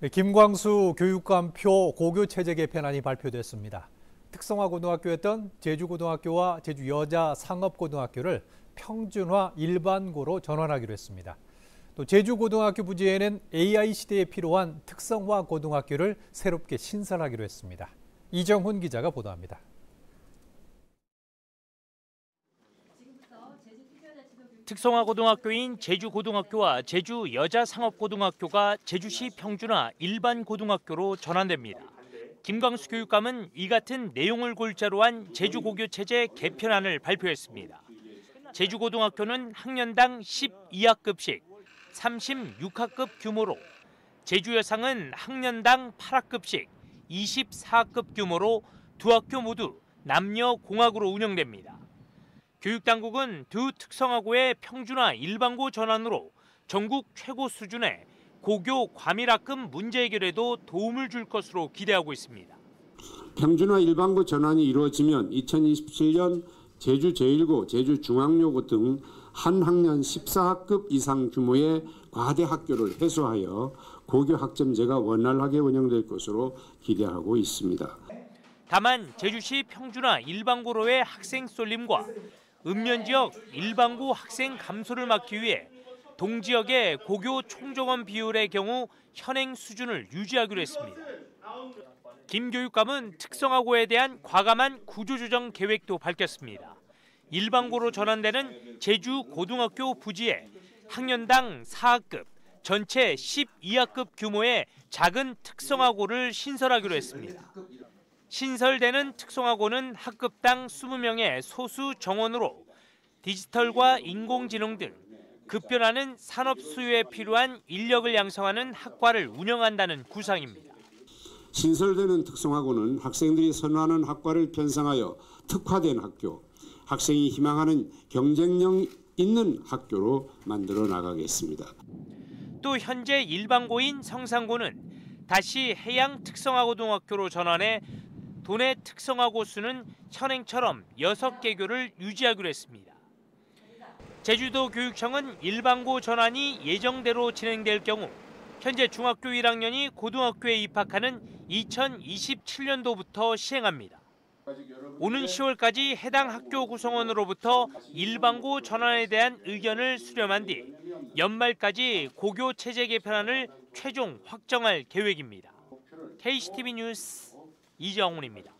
네, 김광수 교육감표 고교체제 개편안이 발표됐습니다. 특성화 고등학교였던 제주고등학교와 제주여자상업고등학교를 평준화 일반고로 전환하기로 했습니다. 또 제주고등학교 부지에는 AI 시대에 필요한 특성화 고등학교를 새롭게 신설하기로 했습니다. 이정훈 기자가 보도합니다. 특성화 고등학교인 제주고등학교와 제주여자상업고등학교가 제주시 평준화 일반고등학교로 전환됩니다. 김광수 교육감은 이 같은 내용을 골자로 한 제주고교체제 개편안을 발표했습니다. 제주고등학교는 학년당 12학급씩 36학급 규모로, 제주여상은 학년당 8학급씩 24학급 규모로 두 학교 모두 남녀 공학으로 운영됩니다. 교육당국은 두 특성화고의 평준화 일반고 전환으로 전국 최고 수준의 고교 과밀학급 문제 해결에도 도움을 줄 것으로 기대하고 있습니다. 평준화 일반고 전환이 이루어지면 2027년 제주 제1고, 제주 중앙여고 등 한 학년 14학급 이상 규모의 과대 학교를 해소하여 고교 학점제가 원활하게 운영될 것으로 기대하고 있습니다. 다만 제주시 평준화 일반고로의 학생 쏠림과 읍면지역 일반고 학생 감소를 막기 위해 동지역의 고교 총정원 비율의 경우 현행 수준을 유지하기로 했습니다. 김 교육감은 특성화고에 대한 과감한 구조조정 계획도 밝혔습니다. 일반고로 전환되는 제주고등학교 부지에 학년당 4학급, 전체 12학급 규모의 작은 특성화고를 신설하기로 했습니다. 신설되는 특성화고는 학급당 20명의 소수 정원으로 디지털과 인공지능 등 급변하는 산업 수요에 필요한 인력을 양성하는 학과를 운영한다는 구상입니다. 신설되는 특성화고는 학생들이 선호하는 학과를 편성하여 특화된 학교, 학생이 희망하는 경쟁력 있는 학교로 만들어 나가겠습니다. 또 현재 일반고인 성산고는 다시 해양 특성화고등학교로 전환해 도내 특성화고 수는 현행처럼 6개교를 유지하기로 했습니다. 제주도 교육청은 일반고 전환이 예정대로 진행될 경우 현재 중학교 1학년이 고등학교에 입학하는 2027년도부터 시행합니다. 오는 10월까지 해당 학교 구성원으로부터 일반고 전환에 대한 의견을 수렴한 뒤 연말까지 고교 체제 개편안을 최종 확정할 계획입니다. KCTV 뉴스 이정훈입니다.